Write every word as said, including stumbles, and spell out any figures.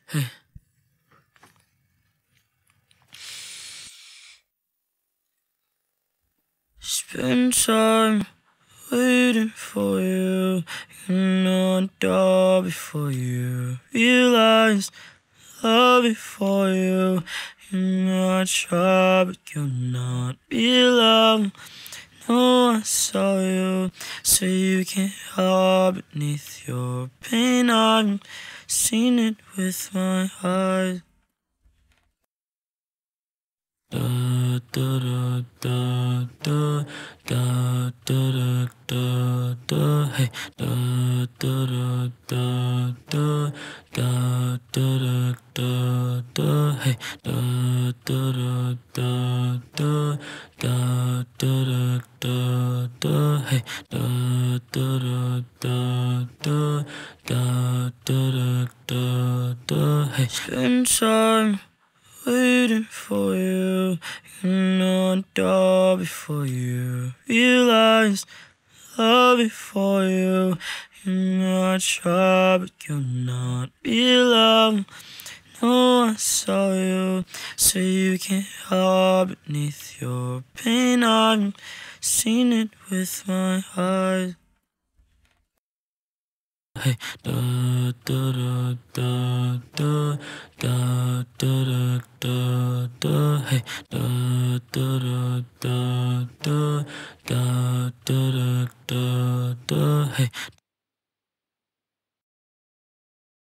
Hey. Spend time waiting for you. You know I'd die before you realize love before you. You know I try, but you're not belong. No, I saw you, so you can't hide beneath your pain. I've seen it with my eyes. Da da da da da da da da da hey da da da da da da da da da hey da da da da da da da da hey da da da da da da da da hey. Spend time waiting for you. You know I'd die before you realize love before you. You know I try, but you're not belong. No, I saw you, so you can't hide beneath your pain. I've seen it with my eyes. Hey, da da da da da da da da da hey da da da da da da da da da hey